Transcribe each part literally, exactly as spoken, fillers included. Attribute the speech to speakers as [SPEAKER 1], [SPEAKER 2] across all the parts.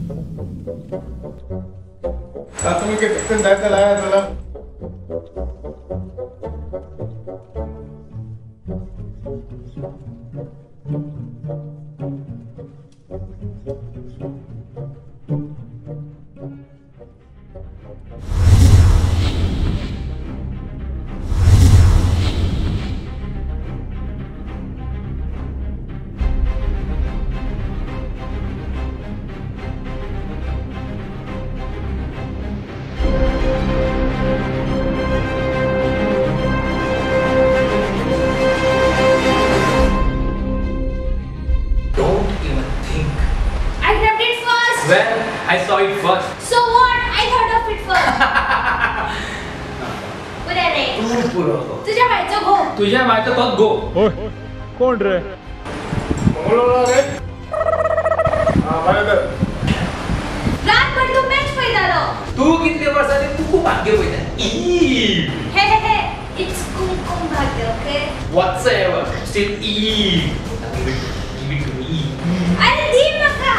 [SPEAKER 1] तुम्ही किती जायचं लाया तुला
[SPEAKER 2] Well, I saw it first.
[SPEAKER 3] So what? I thought of it first. पुरे रे.
[SPEAKER 2] तू पुरो.
[SPEAKER 3] तुझ्या बायचं गो.
[SPEAKER 2] तुझ्या बायचं तो गो.
[SPEAKER 1] ओय कोण रे बोलवला रे हा बरोबर
[SPEAKER 3] रात भर तू मॅच पळतालो.
[SPEAKER 2] तू कितले वर्षांनी तू खूप भाग्य पळता. ई.
[SPEAKER 3] हे हे हे. It's Kumkum Bhagya, okay?
[SPEAKER 2] Whatsoever. Still E. Give it, give it to me.
[SPEAKER 3] अरे दी नका.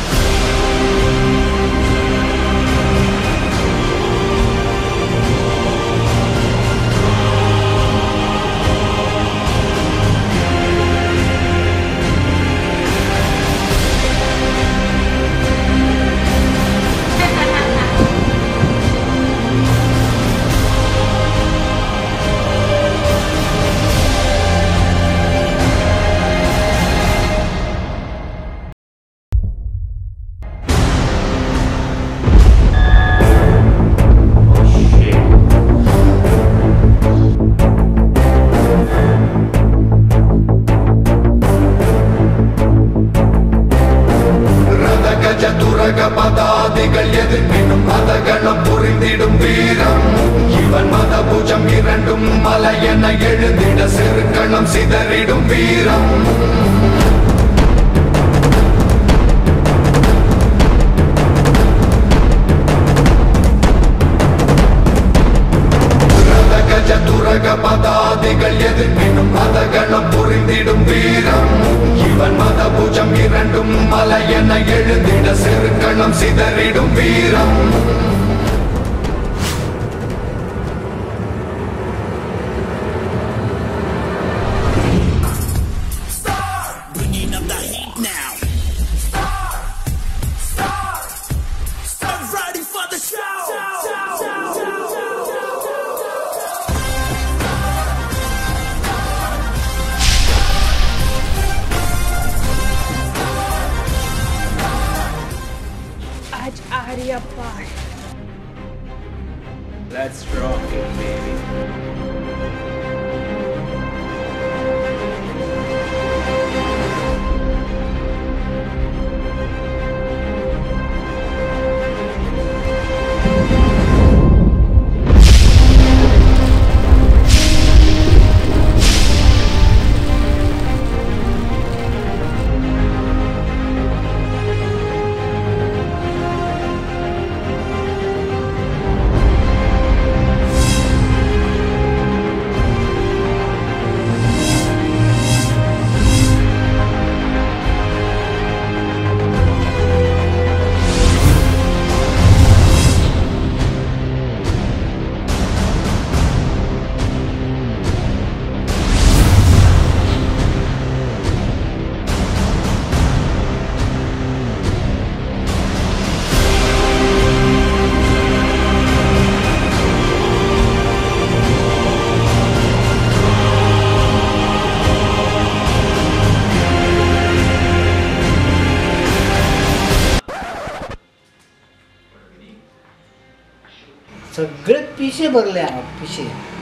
[SPEAKER 4] பதாதிகள் எதிர்ப்பினும் மதகளும் புரிந்திடும் வீரம் இவன் மத பூஜம் இரண்டும் மலை என எழுந்திட செருக்களும் சிதறிடும் வீரம் பதாதிகள் எதிர்ப்பினும் மதகளும் புரிந்திடும் வீரம் இவன் மத பூஜம் இரண்டும் மலை என எழுந்திட செருக்களும் சிதறிடும் வீரம்
[SPEAKER 3] Arya Par.
[SPEAKER 2] Let's rock it, baby.
[SPEAKER 5] सगळे पिशे भरले पिशे